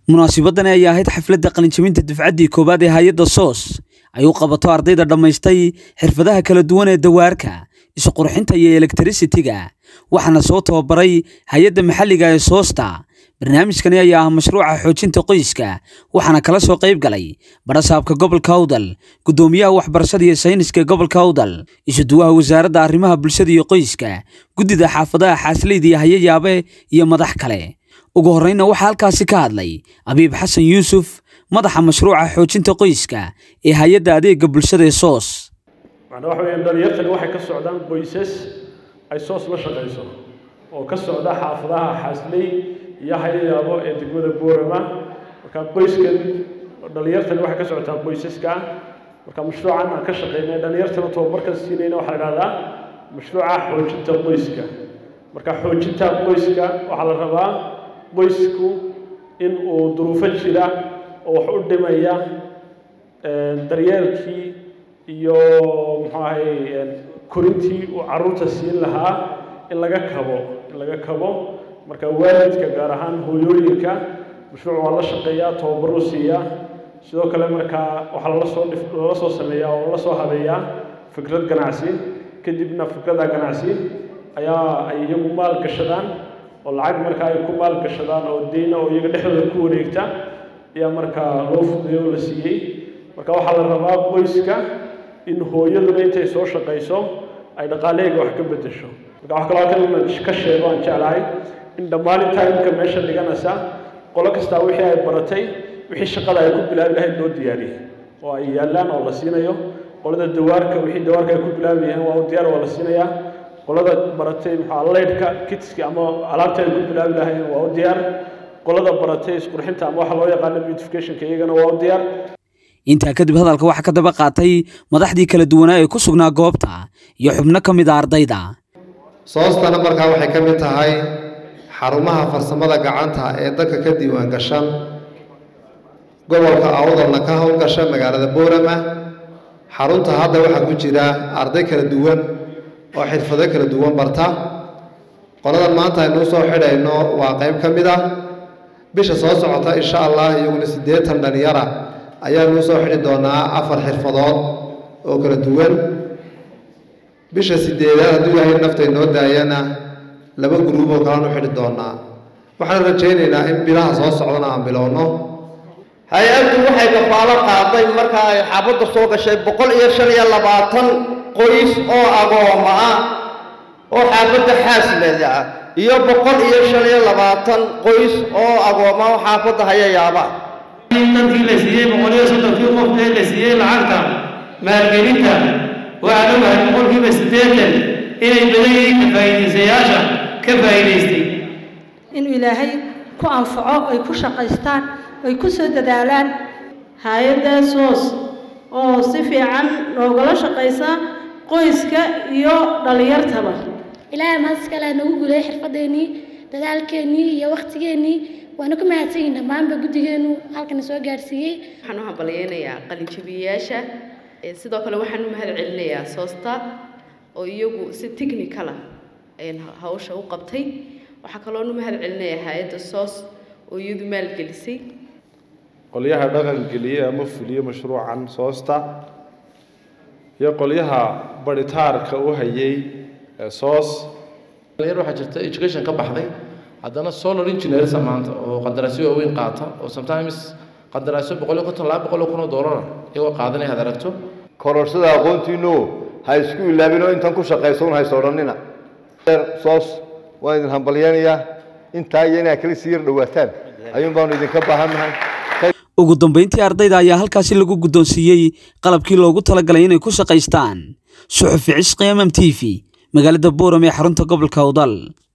munaasabadani ayaa ahayd xafladda qalinjabinta dufcaddii koowaad ee hay'adda SOS ay u qabato ardayda dhammaystay xirfadaha kala duwan ee dawaarka, isu qurxinta iyo electricity-ga, waxaana soo tababaray hay'adda maxalliga ee SOS-ta. barnaamijkani ayaa ah mashruuca xoojinta qoyska, waxaana kala soo qayb galay barasaabka gobolka Awdal, gudoomiyaha waxbarashada iyo sayniska gobolka Awdal, isuduwaha wasaaradda arrimaha bulshada iyo qoyska, guddida xaafadaha Xaasleyda iyo Hay'adyabe iyo madax kale. ugu horreyna waxaa halkaasi ka hadlay Abiib Xasan Yuusuf, madaxa mashruuca xoojinta qoyska ee hay'adda adeegga bulshada ee SOS. macnaheedu waxa weeyaan dhalinyartani waxay ka socdaan qoysas ay SOS la shaqeyso oo ka socda xaafadaha Xaasley iyo Hay'adyabe ee degmada Boorama. marka qoyskan dhalinyartani waxay ka socotaa qoysaska. marka mashruucan aan ka shaqeynay dhalinyartana tababarka siinayna waxa la yiraahdaa mashruuca xoojinta qoyska. marka xoojinta qoyska waxa la rabaa qoysku in uu duruufo jira oo wax u dhimaya daryeelkii iyo korintii uu carruurta siin lahaa in laga kabo marka waalidka gaar ahaan hooyooyinka mashruuc waa la shaqeeyaa tababaro siiya sidoo kale marka waxa lala soo sameeyaa oo lala soo habeeyaa fikrad ganacsi kadibna fikrada ganacsi ayaa ay iyagu maal gashadaan oo lacag marka ay ku maal gashadaan oo deena oo iyaga dhexdooda ku wareegta ayaa marka loo fududeeyo la siiyay. marka waxa la rabaa qoyska in hooyaduna intay soo shaqeyso ay dhaqaaleega wax ka bedesho. marka wax kale oo ka sheego aan jeclahay in dhammaan inta meesha dhiganaysa qolo kasta wixii ay baratay wixii shaqada ay ku bilaabi lahayd loo diyaariyay oo ay yaalaan oo la siinayo. qolada dawaarka wixii dawaarka ay ku bilaabayeen waa u diyaar oo la siinayaa. qolada baratay leydka kitski ama alaabta ay ku bilaabi lahaayeen waa u diyaar. qolada baratay isqurxinta ama waxa loo yaqaan beautification-ka iyagana waa u diyaar. intaa kadib hadalka waxa ka daba qaatay madaxdii kala duwanaa ee ku sugnaa goobta iyo xubno ka mid ah ardayda. SOS-tana markaa waxay ka mid tahay xarumaha farsamada gacanta ee dalka ka diiwaan gashan gobolka Awdalna ka howlgasha magaalada Boorama. xarunta hadda waxaa ku jira arday kala duwan oo xirfado kala duwan barta. qoladan maanta aynu soo xidhayno waa qayb ka mid ah bisha soo socota insha Allah iyaguna 80 dhalinyaro ayaanu soo xidhi doonaa 4 xirfadood oo kala duwan. bisha 8 haddii Ilaahay naftay noo daayana 2 group oo kala xidhi doonaa. waxaan rajaynaynaa in bilaha soo socdana aan bilowno. hay-addu waxay kafaalo qaaday marka ay xaafadda soo gashay 125 qoys oo agooma ah oo xaafadda Xaasleyda ah iyo 125 qoys oo agooma oo xaafadda Hay'adyabe. dadkii la siiyay 130 qof ee la siiyay lacagta maalgelinta waa loo boqolkiiba 80 inay badan faa'iideystayaasha ka faa'iideystay in Ilaahay ku anfaco ay ku shaqaystaan ay ku soo dadaalaan. hay'adda SOS oo si fiican loogala shaqeysa qoyska iyo dhalinyartaba. ilaahay ma iskala nagu gulay xirfadeeni dadaalkeeni iyo waqtigeeni waana ku mahadsanyihiin dhammaanba guddigeenu halkan soo gaarsiiyay. waxaan u hambalyeeynaa qalinjabiyayaasha sidoo kale waxaan u mahad celinayaa SOS-ta oo iyagu si technical ah hawsha u qabtay. waxaa kaloo u mahad celinayaa hay'adda SOS oo iyadu maalgelisay. qolyaha dhaqan geliye ama fuliye mashruucan SOS-ta iyo qolyaha baritaarka u hayay SOS. dhalinyaro waxaa jirta education ka baxday haddana solar engineers maanta oo qandaraasyo weyn qaata oo sometimes qandaraasyo $100,000 iyagoo qaadanaya had aragto. kororsada aqoontiinu ha isku ilaabino intan ku shaqeysan hayso odhanina. SOS waa idin hambalyeynaya intaa iyo inaa kala sii dhawaataan ayuun baan idinka baahanahay. ugu dambeyntii ardayda ayaa halkaasi lagu guddoonsiiyey qalabkii loogu talagalay inay ku shaqaystaan. Suxufi Cishqi MM TV magaalada Boorama ee xarunta gobolka Awdal.